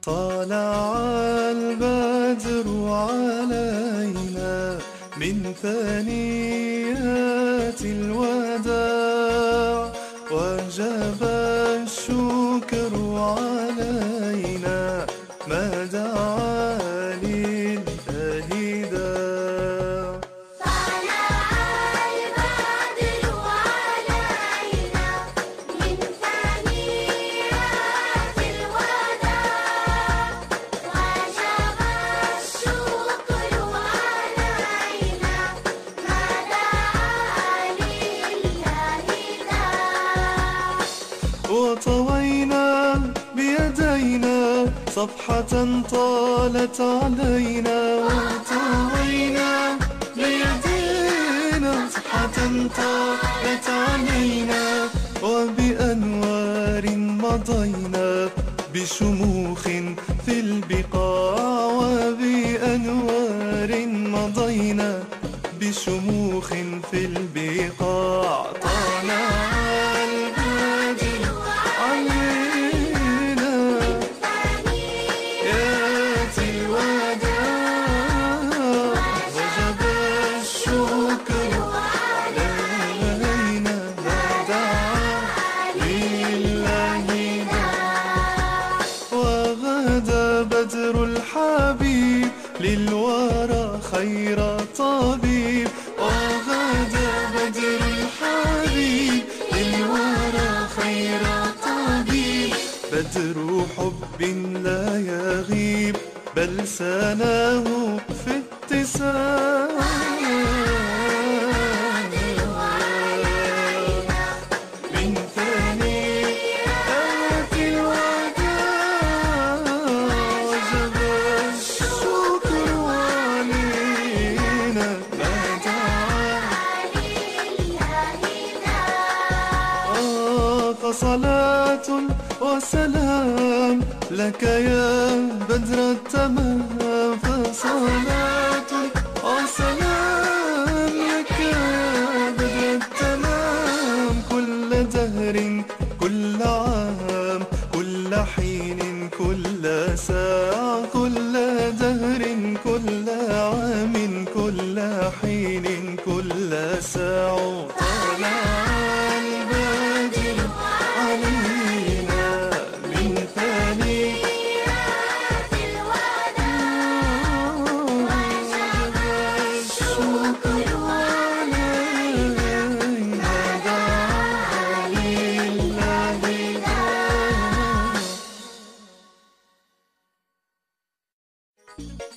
طلع البدر علينا من ثنيات الوداع، وجب الشكر علينا ما دعا لله داع. طلع البدر علينا من ثنيات الوداع، وجب الشكر علينا ما دعا لله داع. وطوينا بيدينا صفحة طالت علينا، وطوينا بيدينا صفحة طالت علينا، وبأنوار مضينا بشموخ في البقاع، وبأنوار مضينا بشموخ في البقاع. طلع البدر علينا ياتي الوداع، وجب الشكر علينا ما دعا لله داع. وغدا بدر الحبيب للورى خير طبيب، وغدا بدر الحبيب للورى خير طبيب. بدر حب لا يغيب بل سناه في اتساع، من ثنيات الوداع، وجب الشكر علينا ما دعا فصلاة وسلام لك يا بدر التمام، فصلاة وسلام لك يا بدر التمام. كل دهر كل عام كل حين كل ساعة، كل دهر كل عام كل حين كل ساعة. طلع البدر علينا من ثنيات الوداع، وجب الشكر علينا ما دعا لله داع.